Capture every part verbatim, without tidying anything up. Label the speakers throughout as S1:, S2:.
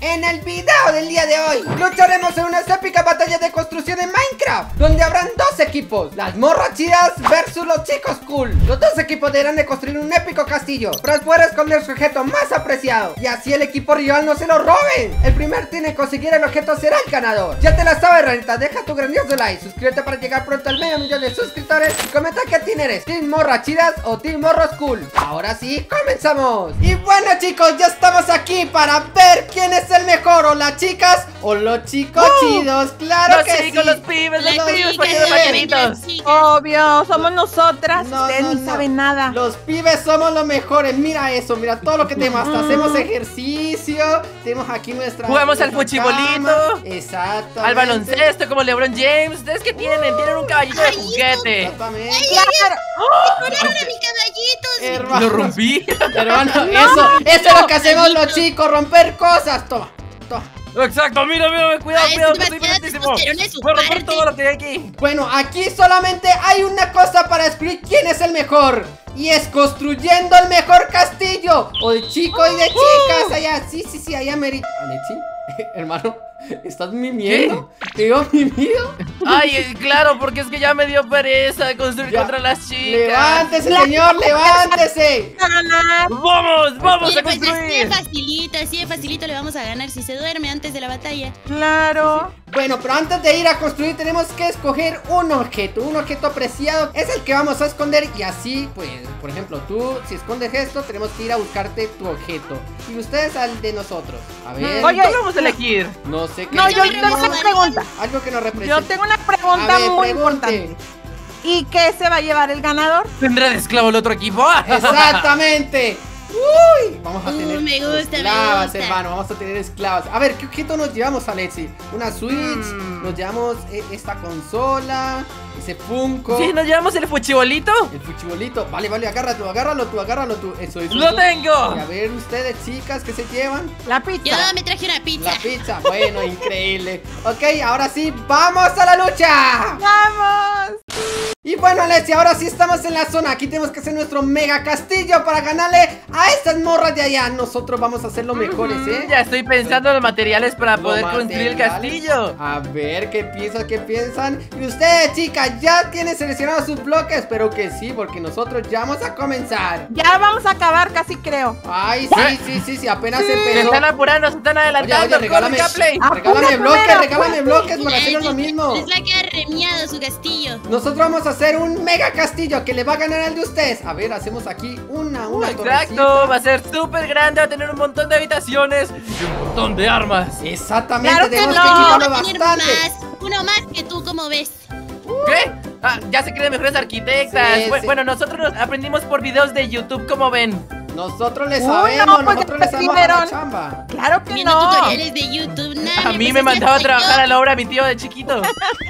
S1: En el video del día de hoy lucharemos en unas épicas batallas de construcción en Minecraft, donde habrán dos equipos, las morras chidas versus los chicos cool. Los dos equipos deberán de construir un épico castillo para poder esconder su objeto más apreciado, y así el equipo rival no se lo roben. El primer tiene que conseguir el objeto será el ganador. Ya te la sabes, ranita, deja tu grandioso like, suscríbete para llegar pronto al medio millón de suscriptores y comenta qué team eres, team morras chidas o team morros cool. Ahora sí, comenzamos. Y bueno, chicos, ya estamos aquí para ver quién es el mejor, o las chicas o los chicos uh, chidos. Claro
S2: los
S1: que
S2: chicos,
S1: sí.
S2: Los pibes, los, los pibes,
S3: los
S2: pacheritos.
S3: Obvio, somos nosotras.
S1: No,
S3: Ustedes
S1: no,
S3: ni
S1: no.
S3: saben nada.
S1: Los pibes somos los mejores. Mira eso, mira todo lo que tenemos. Hasta
S3: Mm.
S1: hacemos ejercicio. Tenemos aquí nuestra.
S2: Jugamos al
S1: nuestra
S2: fuchibolito.
S1: cama. Exacto.
S2: Al baloncesto como LeBron James. ¿Ustedes qué tienen? Tienen un caballito de juguete.
S1: Exactamente.
S3: Claro. ¡Decoraron a mis caballitos!
S1: Hermano,
S2: Lo rompí.
S1: hermano,
S3: No,
S1: eso, eso es lo que
S3: no,
S1: hacemos los
S3: amiguito.
S1: chicos, romper cosas. Toma, toma.
S2: Exacto, mira, mira, cuidado,
S3: Ay,
S2: cuidado,
S3: es
S2: que estoy
S3: demasiada
S2: violentísimo.
S3: testosterona de su
S2: Voy a romper
S3: parte.
S2: todo lo que hay aquí.
S1: Bueno, aquí solamente hay una cosa para descubrir quién es el mejor, y es construyendo el mejor castillo. O de chicos y de chicas. Allá, sí, sí, sí, allá Meri. Alexi, hermano, ¿estás mimiendo? ¿Te digo mimido?
S2: Ay, eh, claro, porque es que ya me dio pereza construir
S1: Ya.
S2: contra las chicas.
S1: Levántese, señor, levántese.
S3: A ganar.
S2: Vamos, vamos
S3: Sí,
S2: a
S3: pues así de
S2: construir.
S3: facilito, así de facilito le vamos a ganar si se duerme antes de la batalla.
S4: Claro.
S1: Bueno, pero antes de ir a construir tenemos que escoger un objeto, un objeto apreciado, es el que vamos a esconder. Y así, pues, por ejemplo, tú, si escondes esto, tenemos que ir a buscarte tu objeto, y ustedes al de nosotros. A ver,
S4: Oye,
S2: ¿Qué vamos a elegir?
S1: no sé qué.
S4: No,
S3: Yo
S4: yo
S3: me
S4: tengo
S3: remonto
S4: una
S3: al
S4: pregunta.
S1: Algo que nos represente.
S4: Yo tengo una
S1: A
S4: pregunta
S1: ver,
S4: muy
S1: pregunte.
S4: importante. ¿Y qué se va a llevar el ganador?
S2: ¿Tendrá de esclavo el otro equipo?
S1: Exactamente. Uy, vamos a
S3: Uh,
S1: tener
S3: me gusta, me
S1: esclavas,
S3: gusta.
S1: hermano. Vamos a tener esclavas. A ver, ¿qué objeto nos llevamos, Alexi? Una Switch,
S2: Mm.
S1: nos llevamos eh, esta consola, ese Funko,
S2: ¿Sí, nos llevamos el fuchibolito?
S1: el fuchibolito. Vale, vale, agárralo, agárralo tú, agárralo tú. Eso, eso.
S2: ¡Lo
S1: eso.
S2: tengo!
S1: Y a ver, ustedes, chicas, ¿qué se llevan?
S4: La
S3: Yo
S4: pizza.
S3: me traje una pizza.
S1: La pizza. Bueno, increíble. Ok, ahora sí, ¡vamos a la lucha!
S4: ¡Vamos!
S1: Y bueno, Alexi, ahora sí estamos en la zona. Aquí tenemos que hacer nuestro mega castillo para ganarle a estas morras de allá. Nosotros vamos a hacer los mejores, ¿eh?
S2: Ya estoy pensando en los materiales para
S1: Los
S2: poder construir el
S1: materiales.
S2: castillo.
S1: A ver, ¿qué piensan? ¿Qué piensan? Y ustedes, chicas, ¿ya tienen seleccionados sus bloques? Espero que sí, porque nosotros ya vamos a comenzar.
S4: Ya vamos a acabar, casi creo.
S1: Ay, sí, sí, sí, sí, apenas
S4: Sí.
S2: Se
S1: empezó.
S2: están apurando, se están
S1: Oye,
S2: adelantando.
S1: oye, regálame,
S2: ¡Corre, Gaplay!
S1: regálame
S4: Apura,
S1: bloques,
S4: apura,
S1: regálame
S4: apura.
S1: bloques para hacer lo mismo.
S3: Les va a quedar remiado su castillo.
S1: Nosotros vamos a hacer un mega castillo que le va a ganar al de ustedes. A ver, hacemos aquí una, una
S2: Exacto,
S1: torrecita.
S2: va a ser súper grande, va a tener un montón de habitaciones y un montón de armas.
S1: Exactamente,
S4: Claro que
S1: tenemos
S4: no.
S1: que
S3: Va
S1: equiparlo
S3: a tener
S1: bastante.
S3: más, uno más que tú, ¿cómo ves?
S2: ¿Qué? Ah, ya se creen mejores arquitectas.
S1: Sí,
S2: Bu-
S1: sí.
S2: Bueno, nosotros aprendimos por videos de YouTube, como ven.
S1: Nosotros le
S4: Uy,
S1: sabemos,
S4: no, pues
S1: nosotros
S4: ya
S1: le sabemos a la
S4: aprendieron.
S1: chamba.
S4: Claro que
S3: Viendo
S4: no.
S3: tutoriales de YouTube. Nada,
S2: A mí
S3: pues
S2: me
S3: así
S2: mandaba a
S3: hasta
S2: trabajar
S3: yo-
S2: a la obra mi tío de chiquito.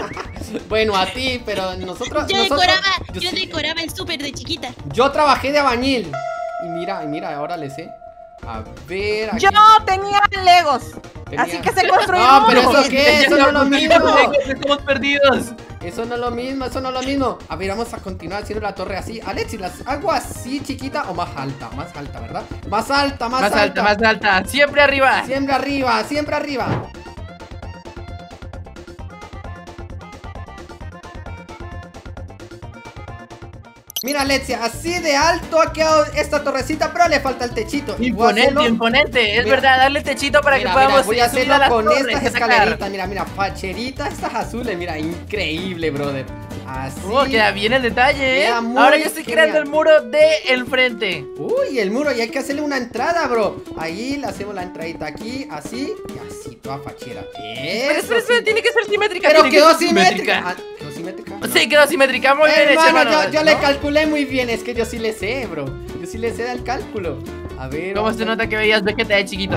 S1: Bueno, a ti, pero nosotros...
S3: Yo
S1: nosotros-
S3: decoraba,
S1: yo
S3: yo
S1: sí-
S3: decoraba el súper de chiquita.
S1: Yo trabajé de albañil. Y mira, y mira, ahora le sé. A ver, aquí
S4: Yo tenía Legos.
S1: tenía-
S4: Así que se construyó
S1: No, pero
S4: uno.
S1: eso qué, eso no es lo mismo.
S2: Estamos perdidos.
S1: Eso no es lo mismo, eso no es lo mismo. A ver, vamos a continuar haciendo la torre así. Alexi, ¿las hago así chiquita o más alta? Más alta, ¿verdad? Más alta, más,
S2: Más alta, más alta. Siempre arriba.
S1: Siempre arriba, siempre arriba. Mira, Alexia, así de alto ha quedado esta torrecita, pero le falta el techito. Y voy a
S2: Imponente,
S1: hacerlo-
S2: imponente. Es
S1: Mira.
S2: verdad, darle techito para
S1: Mira,
S2: que podamos
S1: mira, voy a
S2: subir
S1: hacerlo
S2: a las
S1: con
S2: torres
S1: estas
S2: y sacar.
S1: escaleritas. Mira, mira, facheritas estas azules. Mira, increíble, brother. Así.
S2: Oh, queda bien el detalle, ¿eh?
S1: Queda muy
S2: Ahora yo estoy
S1: genial.
S2: creando el muro de el frente.
S1: Uy, el muro, y hay que hacerle una entrada, bro. Ahí le hacemos la entradita aquí, así y así, toda fachera.
S2: Espera,
S1: Eso
S2: espera, espera,
S1: sí.
S2: tiene que ser simétrica.
S1: Pero
S2: tiene que
S1: quedó
S2: ser
S1: simétrica. Ah, ¿quedó simétrica?
S2: Sí, quedó simétrica, muy bien hecha,
S1: Hermano,
S2: hermano.
S1: yo, yo le
S2: ¿No?
S1: calculé muy bien, es que yo sí le sé, bro. Yo sí le sé del cálculo. A ver.
S2: ¿Cómo
S1: vamos
S2: se
S1: a-
S2: nota que veías Vegeta de chiquito?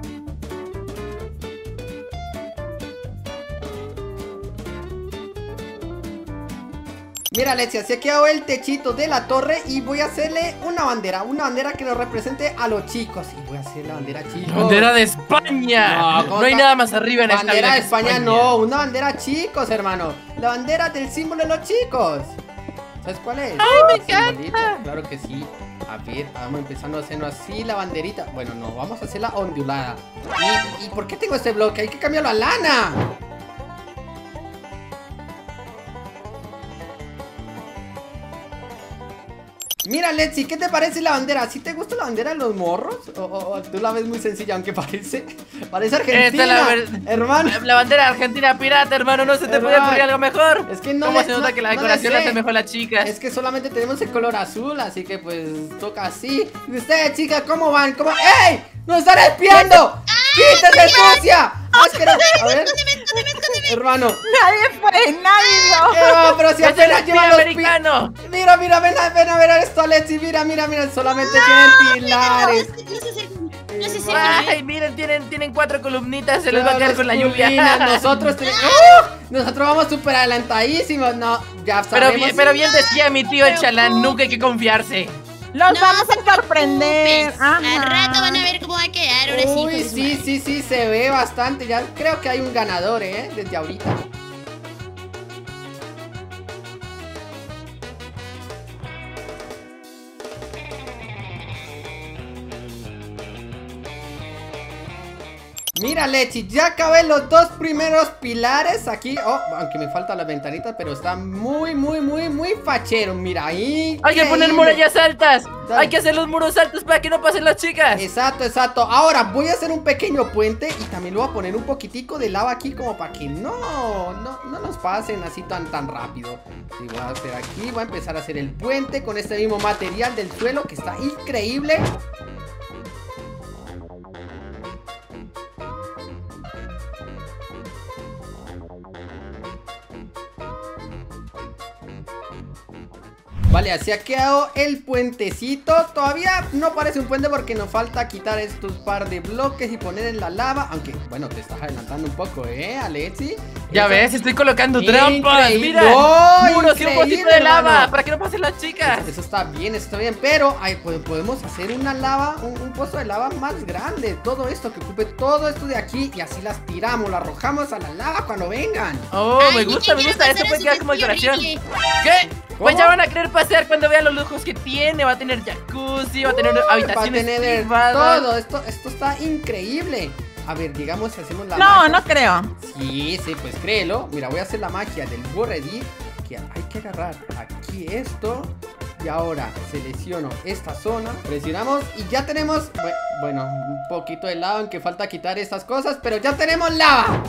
S1: Mira, Alexia, se ha quedado el techito de la torre y voy a hacerle una bandera, una bandera que nos represente a los chicos. Y voy a hacer la bandera chicos.
S2: Bandera de España.
S1: No,
S2: No,
S1: ¿cómo
S2: hay
S1: está?
S2: nada más arriba en esta
S1: Bandera
S2: vida
S1: de
S2: que
S1: España, no, una bandera chicos, hermano. La bandera del símbolo de los chicos. ¿Sabes cuál es?
S2: ¡Ay, me
S1: El simbolito,
S2: encanta!
S1: claro que sí. A ver, vamos empezando a hacernos así la banderita. Bueno, no, vamos a hacerla ondulada. ¿Y, ¿Y por qué tengo este bloque? Hay que cambiarlo a lana. Mira, Letzi, ¿qué te parece la bandera? ¿Sí te gusta la bandera de los morros? ¿O, o, o tú la ves muy sencilla, aunque parece Parece Argentina,
S2: la ver-
S1: hermano?
S2: La bandera argentina pirata, hermano, no se te puede
S1: Hermano,
S2: ocurrir algo mejor.
S1: es que no
S2: ¿Cómo
S1: le-
S2: se nota
S1: no-
S2: que la
S1: no le
S2: decoración la
S1: sé.
S2: hace mejor las chicas?
S1: Es que solamente tenemos el color azul, así que pues toca así. ¿Y ustedes, chicas, cómo van? ¿Cómo? ¡Ey! ¡Nos están espiando! ¡Quítate, sucia! Asqueroso. A ver, hermano.
S4: Nadie fue, nadie lo.
S1: Eh, pero si
S2: ¡Es el
S1: apenas
S2: espía
S1: llevan los pi-
S2: americano!
S1: Mira, mira, ven a, ven a ver esto, Alexi. Mira, mira, mira. Solamente tienen pilares.
S3: No se acerquen, no se acerquen. a ver.
S2: Ay, miren, tienen, tienen cuatro columnitas, se les va a quedar con la lluvia.
S1: Turbina, nosotros tenemos. ¡Uh! Nosotros vamos súper adelantadísimos. No, ya
S2: Pero
S1: sabemos.
S2: bien, pero bien decía mi tío el chalán, nunca hay que confiarse.
S4: Los
S3: No
S4: vamos
S3: se
S4: a sorprender.
S3: preocupes. Al
S4: Ajá.
S3: rato van a ver cómo va a quedar. Ahora sí,
S1: Uy,
S3: hijo de su
S1: sí,
S3: madre.
S1: sí, sí, se ve bastante. Ya creo que hay un ganador, ¿eh? Desde ahorita. Mira, Lechi, ya acabé los dos primeros pilares aquí. Oh, aunque me faltan las ventanitas, pero está muy, muy, muy, muy fachero. Mira, ahí.
S2: Hay que poner murallas altas.
S1: Dale.
S2: Hay que hacer los muros altos para que no pasen las chicas.
S1: Exacto, exacto. Ahora voy a hacer un pequeño puente y también le voy a poner un poquitico de lava aquí como para que no, no, no nos pasen así tan, tan rápido. Sí, voy a hacer aquí, voy a empezar a hacer el puente con este mismo material del suelo que está increíble. Vale, así ha quedado el puentecito. Todavía no parece un puente porque nos falta quitar estos par de bloques y poner en la lava. Aunque, bueno, te estás adelantando un poco, ¿eh, Alexi?
S2: Ya
S1: Eso-
S2: ves, estoy colocando
S1: Increíble.
S2: trampas. Mira,
S1: No,
S2: muros y un
S1: increíble,
S2: poquito de lava
S1: hermano.
S2: para que no pasen las chicas.
S1: Eso está bien, eso está bien. Pero ay, pues, podemos hacer una lava, un, un pozo de lava más grande. Todo esto, que ocupe todo esto de aquí. Y así las tiramos, las arrojamos a la lava cuando vengan.
S2: Oh,
S3: Ay,
S2: me
S3: ¿y
S2: gusta,
S3: quién
S2: me
S3: quiere
S2: gusta.
S3: pasar
S2: Esto
S3: a
S2: puede
S3: su
S2: quedar como
S3: castillo
S2: decoración.
S3: horrible?
S2: ¿Qué? Pues
S1: ¿Cómo?
S2: ya van a querer pasear cuando vean los lujos que tiene. Va a tener jacuzzi, va a tener
S1: Va a
S2: habitaciones
S1: tener
S2: privadas.
S1: todo. Esto, esto está increíble. A ver, digamos, hacemos la
S4: No,
S1: magia.
S4: no creo.
S1: Sí, sí, pues créelo. Mira, voy a hacer la magia del Borredit. Que hay que agarrar aquí esto. Y ahora selecciono esta zona. Presionamos y ya tenemos... bue- Bueno, un poquito de lava, aunque falta quitar estas cosas. Pero ya tenemos lava.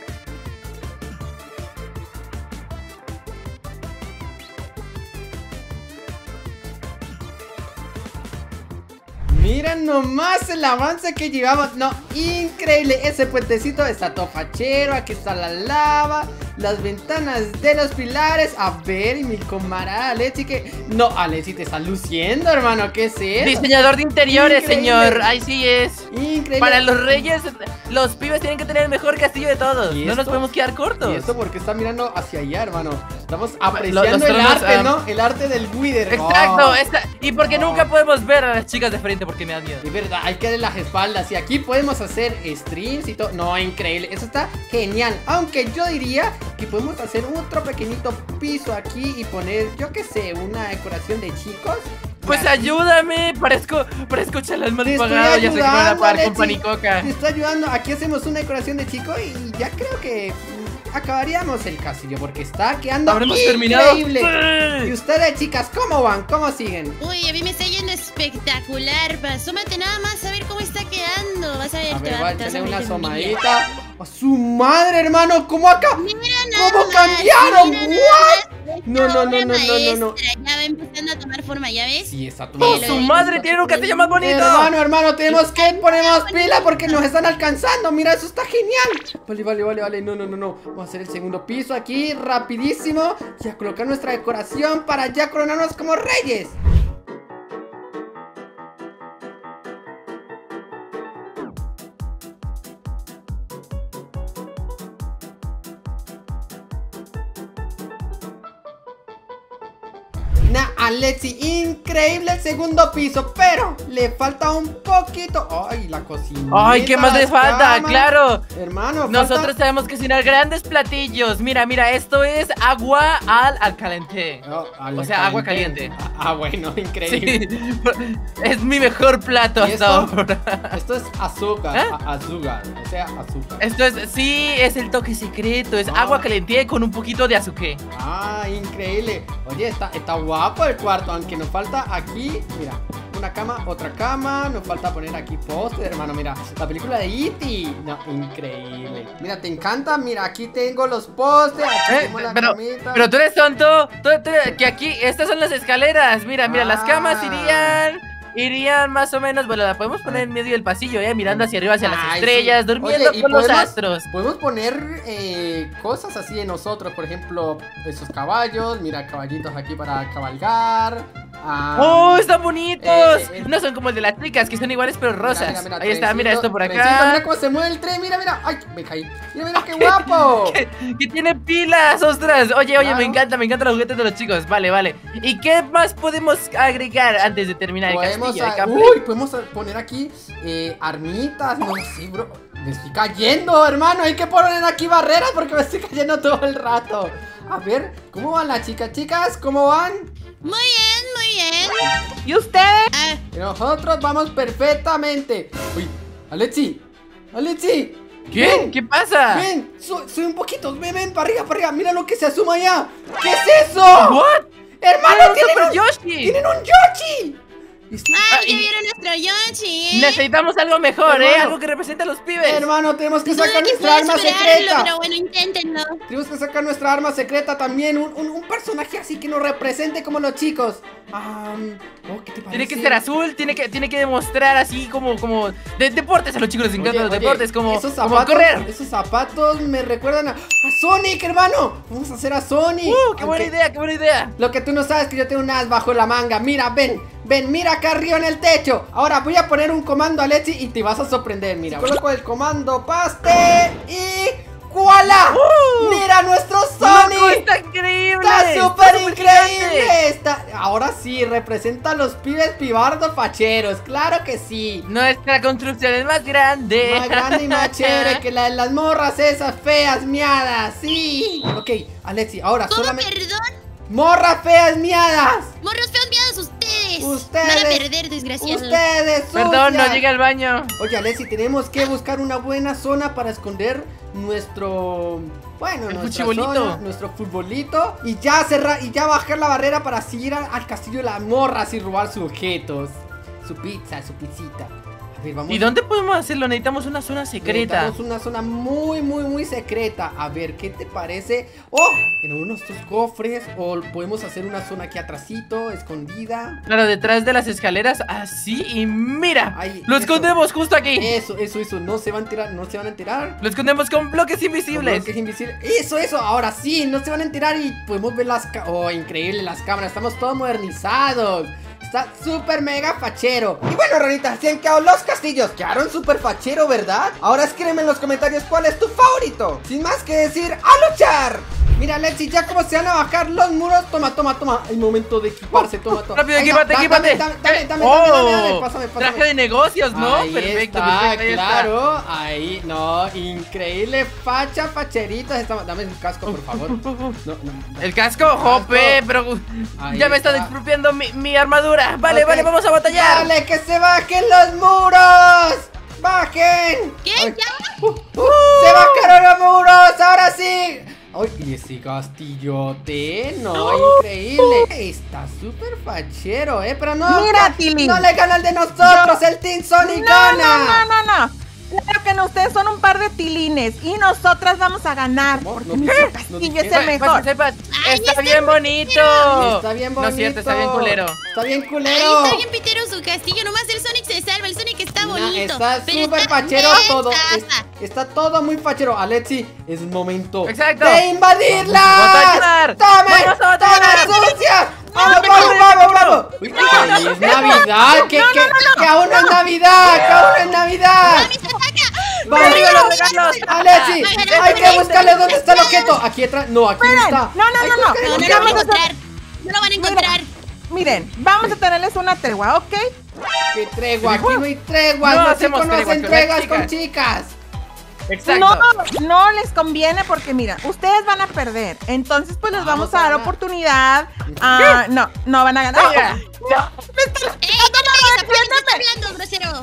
S1: Miren nomás el avance que llevamos. No, increíble. Ese puentecito está todo fachero. Aquí está la lava, las ventanas de los pilares. A ver, y mi camarada Alexi que... No, Alexi, te está luciendo, hermano. ¿Qué es eso?
S2: Diseñador de interiores,
S1: Increíble.
S2: señor. Ahí sí es.
S1: Increíble.
S2: Para los reyes, los pibes tienen que tener el mejor castillo de todos.
S1: ¿Y
S2: No nos
S1: esto?
S2: podemos quedar cortos.
S1: ¿Y esto porque está mirando hacia allá, hermano? Estamos apreciando
S2: los
S1: el
S2: tronos,
S1: arte,
S2: ah.
S1: ¿no? El arte del Wither.
S2: Exacto,
S1: Oh.
S2: esta- y porque
S1: Oh.
S2: nunca podemos ver a las chicas de frente porque me da miedo.
S1: De verdad, hay que darle las espaldas. Y aquí podemos hacer streams y todo. No, increíble. Eso está genial. Aunque yo diría que podemos hacer otro pequeñito piso aquí y poner, yo qué sé, una decoración de chicos.
S2: Pues
S1: Y así-
S2: ayúdame, parezco, parezco chalán mal
S1: Te estoy
S2: pagado, ya sé que me van a
S1: ayudando,
S2: pagar con
S1: Alexi.
S2: panicoca.
S1: Te estoy ayudando. Aquí hacemos una decoración de chico y ya creo que mm, acabaríamos el castillo porque está quedando
S2: ¿Habremos terminado?
S1: increíble.
S2: ¡Sí!
S1: Y ustedes, chicas, ¿cómo van? ¿Cómo siguen?
S3: Uy, a mí me está yendo espectacular. Pa. Asómate nada más a ver cómo está quedando. Vas a ver,
S1: A
S3: te
S1: ver,
S3: va-
S1: voy a
S3: te vas
S1: echarle
S3: a
S1: una
S3: morir de envidia.
S1: asomadita. ¡A su madre, hermano! ¿Cómo acá?
S3: Mira nada
S1: ¿Cómo
S3: más,
S1: cambiaron?
S3: mira nada
S1: ¿What?
S3: más. Esta
S1: No, no, no,
S3: obra
S1: no, no, no, no.
S3: maestra Ya va empezando a tomar forma, ¿ya ves?
S1: Sí, está
S2: ¡Oh,
S1: tomando.
S2: su madre tiene un castillo más bonito!
S1: Hermano, hermano, tenemos que poner más pila porque nos están alcanzando. Mira, eso está genial. Vale, vale, vale, vale. No, no, no, no. Vamos a hacer el segundo piso aquí, rapidísimo. Y a colocar nuestra decoración para ya coronarnos como reyes. Nah, Alexi, increíble el segundo piso, pero le falta un poquito. Ay, la cocina.
S2: Ay, ¿qué más le falta? Claro.
S1: Hermano,
S2: nosotros
S1: falta...
S2: sabemos cocinar grandes platillos. Mira, mira, esto es agua al, al caliente.
S1: Oh, al
S2: o sea, agua caliente.
S1: Ah, bueno, increíble.
S2: Sí, es mi mejor plato hasta
S1: esto?
S2: ahora.
S1: Esto es azúcar,
S2: ¿Eh?
S1: azúcar, o sea, azúcar.
S2: Esto es, sí, es el toque secreto. Es
S1: Ah.
S2: agua caliente con un poquito de azúcar.
S1: Ah, increíble. Oye, está, está guapo el cuarto, aunque nos falta aquí, mira, una cama, otra cama. Nos falta poner aquí póster, hermano. Mira, la película de E T No, increíble. Mira, ¿te encanta? Mira, aquí tengo los pósters. Aquí
S2: ¿Eh?
S1: tengo la
S2: Pero,
S1: camita.
S2: pero tú eres tonto. Tú- tú- que aquí, estas son las escaleras. Mira, mira, las camas
S1: Ah.
S2: irían. Irían más o menos, bueno, la podemos poner en medio del pasillo, ¿eh? Mirando hacia arriba, hacia las
S1: Ay,
S2: estrellas,
S1: sí.
S2: durmiendo
S1: Oye, y
S2: con los
S1: podemos-
S2: astros.
S1: Podemos poner eh, cosas así de nosotros, por ejemplo, esos caballos. Mira, caballitos aquí para cabalgar. Ah,
S2: ¡Oh, están bonitos!
S1: eh, eh.
S2: No son como el de las chicas, que son iguales pero rosas.
S1: mira, mira,
S2: Ahí está, mira
S1: trencito,
S2: esto por
S1: trencito,
S2: acá.
S1: Mira cómo se mueve el tren, mira, mira. Ay, me caí. Mira, mira qué guapo.
S2: que, que tiene pilas, ostras. Oye, oye,
S1: Claro.
S2: me encanta, me encantan los juguetes de los chicos. Vale, vale. ¿Y qué más podemos agregar antes de terminar el
S1: Podemos,
S2: castillo de
S1: a-
S2: Capri?
S1: uy, podemos poner aquí eh, armitas. No sé, bro. Me estoy cayendo, hermano. Hay que poner aquí barreras porque me estoy cayendo todo el rato. A ver, ¿cómo van las chicas? Chicas, ¿cómo van?
S3: Muy bien, muy bien.
S4: ¿Y ustedes?
S3: Ah,
S1: Nosotros vamos perfectamente. Uy, Alexi. Alexi.
S2: ¿Qué?
S1: Ven,
S2: ¿Qué pasa?
S1: ven, su- sube un poquito. Ven, ven, para arriba, para arriba. Mira lo que se asoma allá. ¿Qué es eso?
S2: ¿What?
S1: Hermano,
S2: ¡Era un
S1: tienen
S2: Super
S1: un,
S2: Yoshi!
S1: tienen un Yoshi. Está-
S3: ah,
S2: Ah,
S3: ya
S2: y-
S3: vieron nuestro Yoshi, ¿eh?
S2: Necesitamos algo mejor, ¿eh?
S1: Hermano.
S2: Algo que represente a los pibes.
S1: Hermano, tenemos que
S3: Dudo
S1: sacar
S3: que
S1: nuestra
S3: pueda
S1: arma
S3: superarlo,
S1: secreta.
S3: pero bueno, inténtenlo.
S1: Tenemos que sacar nuestra arma secreta también. Un, un- un personaje así que nos represente como los chicos. Ah, oh, ¿qué te parece?
S2: Tiene que ser azul, tiene que, tiene que demostrar así como, como de deportes. A los chicos les encantan
S1: Oye,
S2: los
S1: oye,
S2: deportes, como,
S1: esos
S2: como
S1: zapatos,
S2: correr.
S1: Esos zapatos me recuerdan a, a Sonic, hermano. Vamos a hacer a Sonic.
S2: ¡Uh, qué buena
S1: Aunque
S2: idea, qué buena idea!
S1: Lo que tú no sabes es que yo tengo un as bajo la manga. Mira, ven, ven, mira acá arriba en el techo. Ahora voy a poner un comando a Alexi y te vas a sorprender. Mira, coloco el comando paste y ¡Koala!
S2: ¡Uh!
S1: ¡Mira nuestro
S2: ¡Loco,
S1: Sonic!
S2: está increíble!
S1: ¡Está súper
S2: súper
S1: increíble!
S2: gigante!
S1: Está... Ahora sí, representa a los pibes pibardos facheros. ¡Claro que sí!
S2: Nuestra construcción es más grande.
S1: Más grande y más chévere que la de las morras esas feas miadas. ¡Sí! Ok, Alexi, ahora
S3: ¿Cómo,
S1: solamente...
S3: perdón?
S1: ¡Morras feas miadas!
S3: Morros feos miados ustedes.
S1: Ustedes.
S3: Van a perder, desgraciados.
S1: ¡Ustedes!
S2: Perdón, no
S1: sucias!
S2: llegué al baño.
S1: Oye, Alexi, tenemos que buscar una buena zona para esconder nuestro... Bueno,
S2: El
S1: nuestra
S2: futbolito.
S1: zona, nuestro futbolito. Y ya cerrar, y ya bajar la barrera para así ir al, al castillo de las morras y robar sus objetos. Su pizza, su pizzita. A ver, vamos.
S2: ¿Y dónde podemos hacerlo? Necesitamos una zona secreta.
S1: Necesitamos una zona muy, muy, muy secreta. A ver, ¿qué te parece? ¡Oh! En uno de estos cofres. O podemos hacer una zona aquí atrásito, escondida.
S2: Claro, detrás de las escaleras, así, y mira,
S1: Ahí,
S2: lo
S1: eso.
S2: escondemos justo aquí.
S1: Eso, eso, eso. No se van a enterar, no se van a enterar.
S2: Lo escondemos con bloques
S1: Con
S2: invisibles.
S1: bloques invisibles. Eso, eso, ahora sí, no se van a enterar y podemos ver las cámaras. Oh, increíble las cámaras, estamos todos modernizados. Está súper mega fachero. Y bueno, ranitas, así han quedado los castillos. Quedaron súper fachero, ¿verdad? Ahora escríbeme en los comentarios cuál es tu favorito. Sin más que decir, ¡a luchar! Mira, Alexi, ya como se van a bajar los muros. Toma, toma, toma. El momento de equiparse, toma, toma.
S2: Rápido,
S1: Ahí,
S2: equípate,
S1: da-
S2: equípate.
S1: Dame, dame, dame, dame,
S2: Oh,
S1: dame, dame, dame, pásame, pásame.
S2: traje de negocios, ¿no?
S1: Ahí
S2: perfecto,
S1: está,
S2: perfecto, ahí está.
S1: claro. Ahí, no, increíble facha, facheritas. Estamos- Dame un casco, por favor. No, no,
S2: El casco, jope, pero
S1: Ahí
S2: ya me están
S1: está.
S2: expropiando mi, mi armadura. Vale,
S1: Ok.
S2: vale, vamos a batallar.
S1: ¡Dale, que se bajen los muros! ¡Bajen!
S3: ¿Qué?
S1: Ay,
S3: ¿Ya?
S1: uh, uh, ¡se bajaron los muros! ¡Ahora sí! ¡Ay, y ese castillote! ¡No, increíble! Está súper fachero, ¿eh? Pero no,
S4: Mira,
S1: no,
S4: Tilly.
S1: no le gana el de nosotros, el Team Sonic
S4: No,
S1: gana.
S4: no, no, no, no. Claro que no, ustedes son un par de tilines y nosotras vamos a ganar
S1: ¿Cómo?
S4: porque
S1: No,
S4: nuestro
S1: no,
S4: castillo es
S1: no,
S4: el mejor.
S2: Sepas, sepas,
S3: Ay,
S2: está
S3: está
S2: bien bonito.
S1: Está bien bonito.
S2: No es cierto, está bien culero.
S1: Está bien
S3: Ahí
S1: culero.
S3: está bien pitero su castillo. Nomás el Sonic se salva. El Sonic está
S1: Nah,
S3: bonito.
S1: está
S3: pero
S1: súper
S3: está
S1: fachero
S3: bien
S1: todo.
S3: casa.
S1: Es- está todo muy fachero. Alexi, es momento
S2: Exacto.
S1: de invadirla.
S2: ¡Batallar!
S1: ¡Tomen!
S2: ¡Vamos a batallar!
S1: ¡Tomen sucias!
S2: No,
S1: ¡Vamos,
S2: no,
S1: vamos,
S2: no,
S1: vamos,
S2: no,
S1: vamos! Uy, que es Navidad. Que, que, que aún no es Navidad. Que aún no es Navidad.
S3: ¡Mami, se ataca!
S1: Vamos,
S2: ¡Regalos, regalos!
S1: Alexi,
S3: Ah,
S1: hay que buscarle dónde está el objeto. Aquí atrás. No, aquí no
S4: Esperen.
S1: está.
S4: No, no,
S1: Hay
S4: no,
S1: que
S4: no.
S1: buscarle
S3: No, no
S1: dónde
S3: lo van a
S1: está.
S3: encontrar. No lo van a encontrar.
S4: miren, vamos a tenerles una tregua, ¿ok?
S1: ¿Qué tregua? Aquí no hay tregua.
S2: No
S1: No, se
S2: hacemos
S1: conocen
S2: tregua con las
S1: tregas
S2: chicas.
S1: con chicas.
S2: Exacto.
S4: No, no les conviene porque mira, ustedes van a perder. Entonces, pues les
S1: Vamos
S4: vamos,
S1: a
S4: a dar
S1: ganar.
S4: oportunidad. Ah, no, no van a ganar.
S2: Venga.
S4: No, me están-
S3: ¡Ey,
S4: no,
S3: no
S4: no,
S3: me
S4: no, defiéndeme.
S3: hablando, grosero!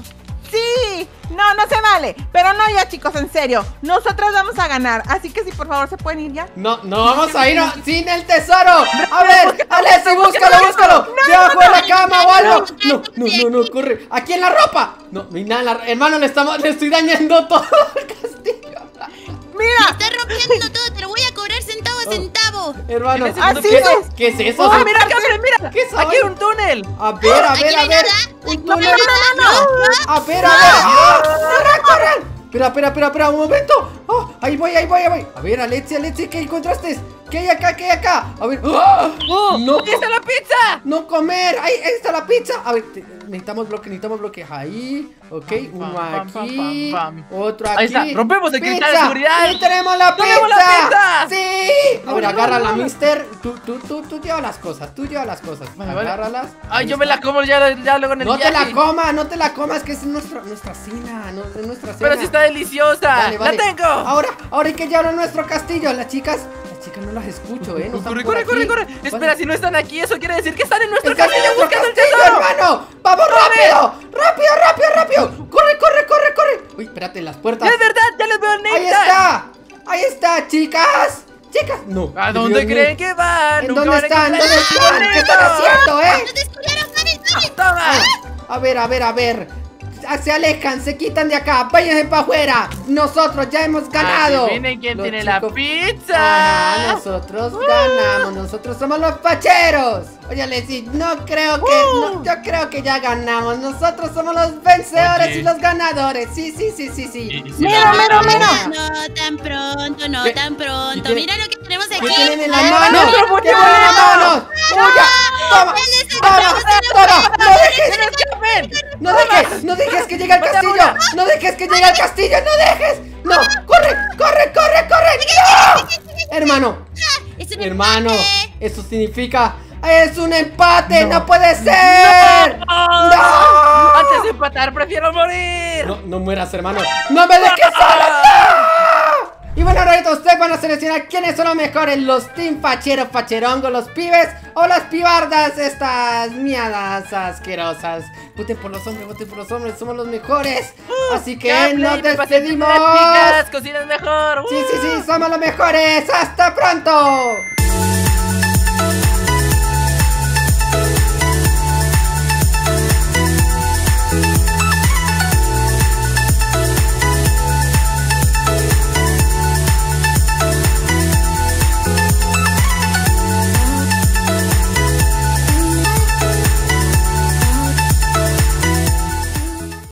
S4: Sí, no, no se vale. Pero no, ya chicos, en serio. Nosotras vamos a ganar. Así que si por favor se pueden ir ya.
S1: No, no vamos a ir no, sin el tesoro. A ver, Alessi, búscalo, búscalo. Debajo de la cama o algo. No, no, no, no, corre. Aquí en la ropa. No, no hay nada en la ro- hermano, le estamos, le estoy dañando todo el castillo.
S4: Mira,
S3: Estás rompiendo todo, te lo voy a cobrar centavo a centavo.
S1: Hermano,
S2: ¿Qué es
S4: así
S1: ¿qué,
S4: es.
S1: ¿qué es eso?
S2: ¡Oh, mira, Gabriel, mira!
S1: ¿Qué soy?
S2: Aquí hay un túnel.
S1: A ver, a
S3: Aquí
S1: ver,
S3: no
S1: a
S3: hay
S1: ver.
S3: nada.
S1: Un
S3: Aquí no hay
S1: túnel.
S3: nada.
S1: A ver, a ver. ¡Ah! ¡Corran, corran! Espera, espera, espera, espera, un momento. Oh, ahí voy, ahí voy, ahí voy. A ver, Alexi, Alexi, ¿qué encontraste? ¿Qué hay acá? ¿Qué hay acá? A ver. ¡Ah!
S2: ¡Oh!
S1: No,
S2: ¡Ahí está la pizza!
S1: no comer. Ahí, ahí está la pizza. A ver, te- necesitamos bloque, necesitamos bloque. Ahí, ok, uno
S2: pam, pam,
S1: aquí,
S2: pam, pam.
S1: otro aquí.
S2: Ahí está, rompemos el cristal de
S1: ¡Pizza!
S2: seguridad.
S1: ¡Y tenemos la pizza!
S2: ¡Tenemos la pizza!
S1: ¡Sí! A ver,
S2: No, no,
S1: agárrala,
S2: no, no.
S1: mister. Tú, tú, tú, tú lleva las cosas, tú lleva las cosas.
S2: Vale, vale.
S1: Agárralas.
S2: Ay,
S1: Ahí
S2: yo me
S1: está.
S2: la como ya, ya luego en el
S1: No te
S2: viaje.
S1: la comas, no te la comas, que es nuestra, nuestra cena, no, es nuestra cena.
S2: Pero sí está deliciosa.
S1: Vale, vale.
S2: ¡La tengo!
S1: Ahora, ahora hay que llevarlo a nuestro castillo. Las chicas, las chicas no las escucho, eh. No están
S2: Corre,
S1: por
S2: corre,
S1: aquí.
S2: corre, corre.
S1: Vale.
S2: Espera, si no están aquí, eso quiere decir que están en nuestro
S1: ¡Están en
S2: castillo
S1: nuestro
S2: buscando el
S1: castillo,
S2: tesoro.
S1: hermano! ¡Vamos rápido! ¡Rápido, rápido, rápido! ¡Corre, corre, corre, corre! Uy, espérate, las puertas.
S2: Ya es verdad, ya les veo en
S1: ¡Ahí está! ¡Ahí está, chicas! ¡Chicas! No.
S2: ¿A
S1: Dios
S2: dónde
S1: mío.
S2: creen que van?
S1: ¿En
S2: Nunca
S1: dónde
S2: van a
S1: están?
S2: encontrar
S1: ¿Dónde
S2: el
S1: están? ¿Qué están
S2: tesoro.
S1: haciendo, eh?
S3: ¡Nos descubrieron, Gaby, Gaby!
S2: Toma.
S1: A ver, a ver, a ver. Ah, se alejan, se quitan de acá, váyanse para afuera. Nosotros ya hemos ganado.
S2: Adivinen quién
S1: Los
S2: tiene la
S1: chicos-
S2: pizza.
S1: Ajá, nosotros ganamos, nosotros somos los facheros. Oye, Alexi, no creo que, no, yo creo que ya ganamos. Nosotros somos los vencedores
S2: Oye.
S1: y los ganadores. Sí, sí, sí, sí, sí.
S2: Y- y si
S4: Mira,
S2: la-
S4: mira, mira.
S3: No tan pronto, no
S1: ¿Qué?
S3: tan
S1: ¿Y
S3: pronto.
S1: qué-
S3: Mira lo que tenemos aquí.
S1: ¿Qué tienen en la
S3: Ah,
S1: mano?
S2: no, pero ¿por
S1: ¿Qué
S2: qué
S1: tienen en la
S2: no?
S1: mano? ¡Huya! ¡Toma! ¡Toma! ¡Toma! ¡No dejes! ¡No dejes! ¡No dejes que llegue al
S2: Mata
S1: castillo!
S2: una.
S1: ¡No dejes que llegue al castillo! ¡No dejes! ¡No! ¡Corre! ¡Corre! ¡Corre! ¡Corre! ¡No! Hermano,
S3: Es un
S1: hermano,
S3: empate.
S1: eso significa ¡es un empate! ¡No,
S2: No.
S1: puede ser!
S2: ¡No!
S1: ¡No!
S2: Antes de empatar, prefiero morir.
S1: No, no mueras, hermano. ¡No me dejes solo! ¡No! Y bueno, ahorita ustedes van a seleccionar quiénes son los mejores, los team facheros, facherongos, los pibes o las pibardas, estas miadas asquerosas. Voten por los hombres, voten por los hombres, somos los mejores. Así que
S2: Gameplay,
S1: nos
S2: preparación de
S1: despedimos.
S2: las chicas, cocinan mejor.
S1: Sí, sí, sí, somos los mejores. ¡Hasta pronto!